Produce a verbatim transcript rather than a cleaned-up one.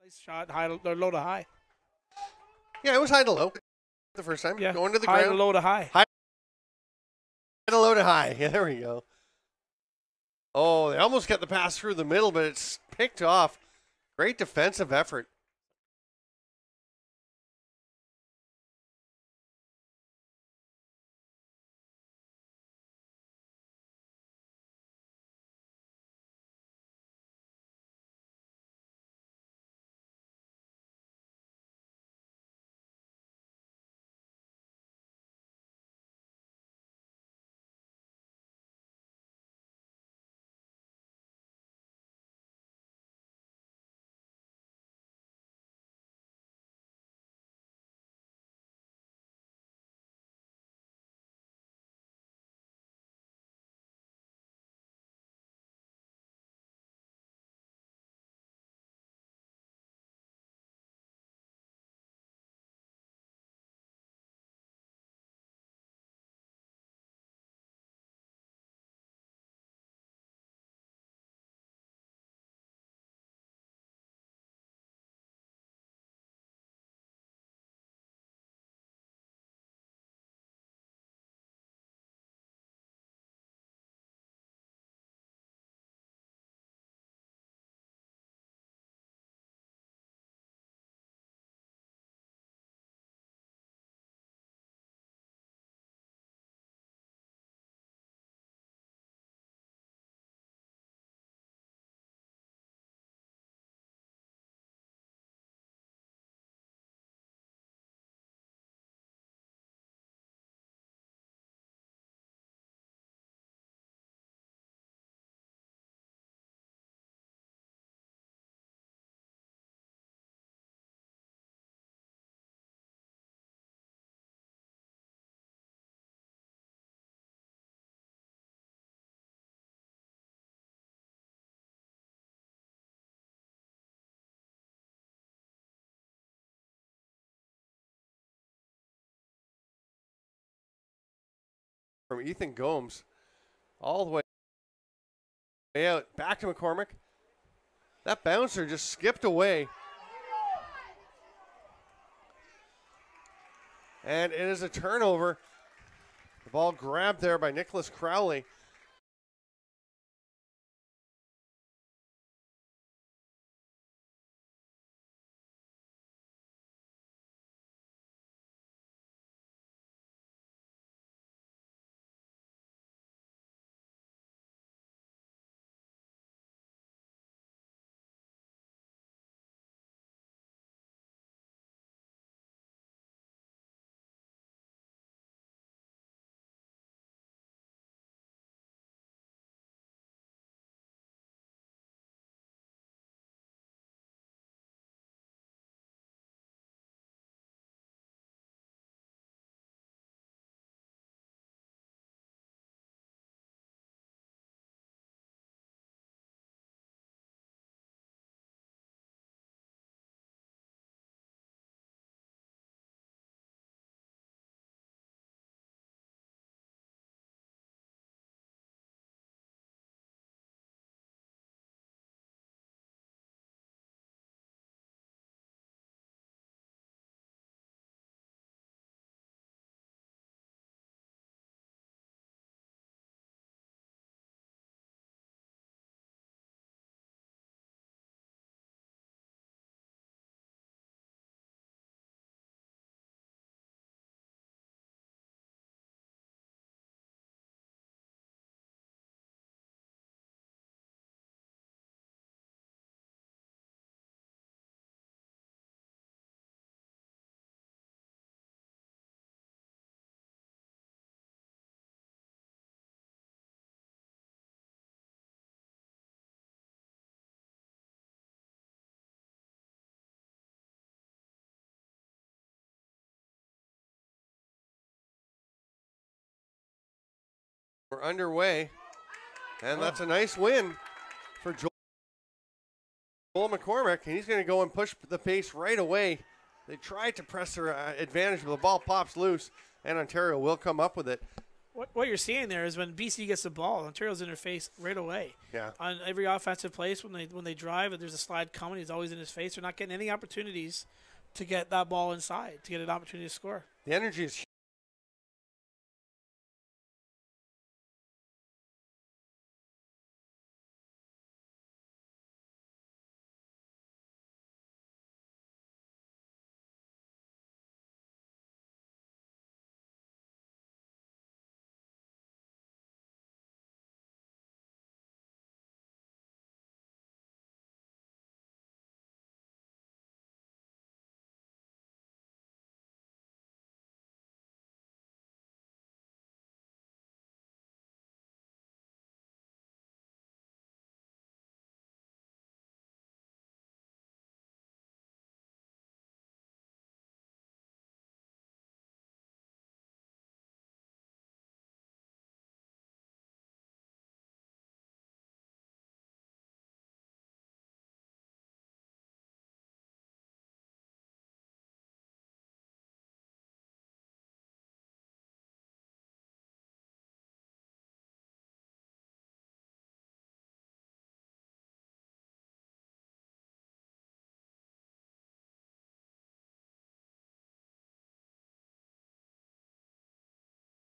Nice shot, high, to, low to high. Yeah, it was high to low the first time. Yeah, going to the high ground. to low to high. High to low to high. Yeah, there we go. Oh, they almost got the pass through the middle, but it's picked off. Great defensive effort. From Ethan Gomes all the way out. Back to McCormick. That bouncer just skipped away. And it is a turnover. The ball grabbed there by Nicholas Crowley. We're underway. And that's a nice win for Joel, Joel McCormick. And he's going to go and push the pace right away. They tried to press their uh, advantage, but the ball pops loose, and Ontario will come up with it. what, what you're seeing there is when B C gets the ball, Ontario's in their face right away. Yeah. On every offensive place, when they when they drive, and there's a slide coming, he's always in his face. They're not getting any opportunities to get that ball inside, to get an opportunity to score. The energy is